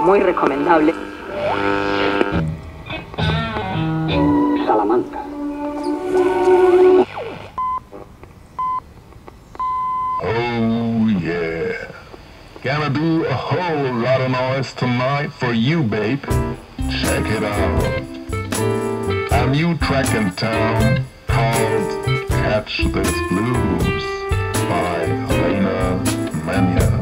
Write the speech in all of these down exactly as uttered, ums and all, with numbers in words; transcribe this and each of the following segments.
muy recomendable. Salamanca. Oh yeah. Gonna do a whole lot of noise tonight for you, babe. Check it out. A new track in town called Catch This Blues by Elena Manja.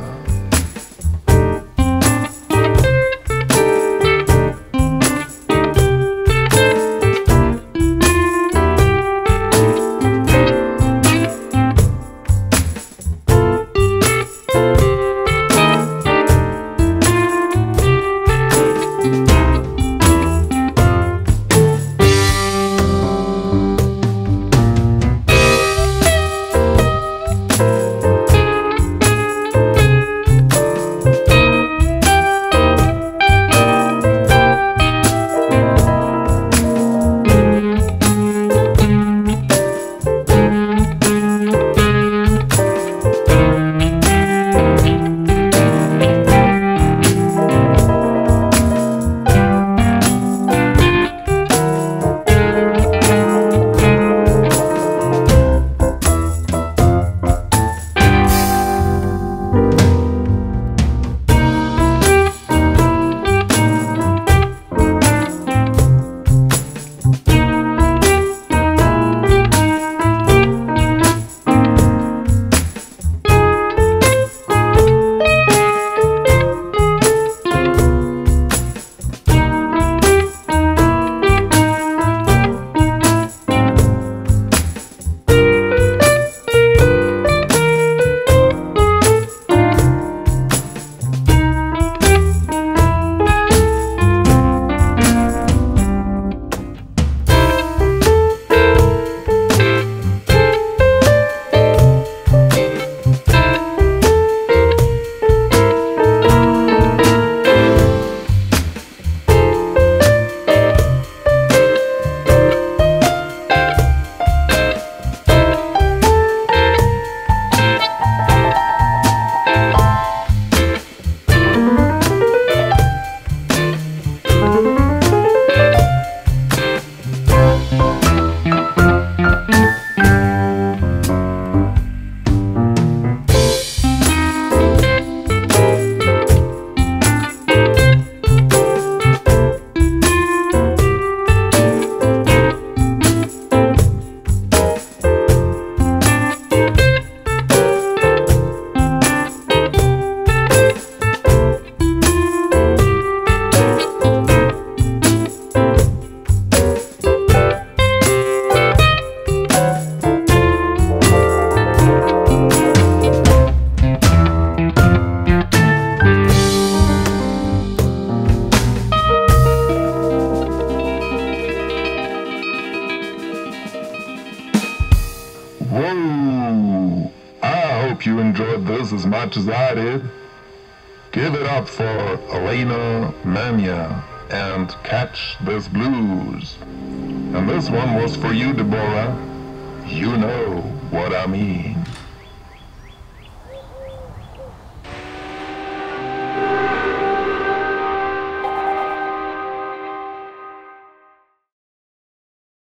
Whoa! I hope you enjoyed this as much as I did. Give it up for Elena Manja and Catch This Blues. And this one was for you, Deborah. You know what I mean.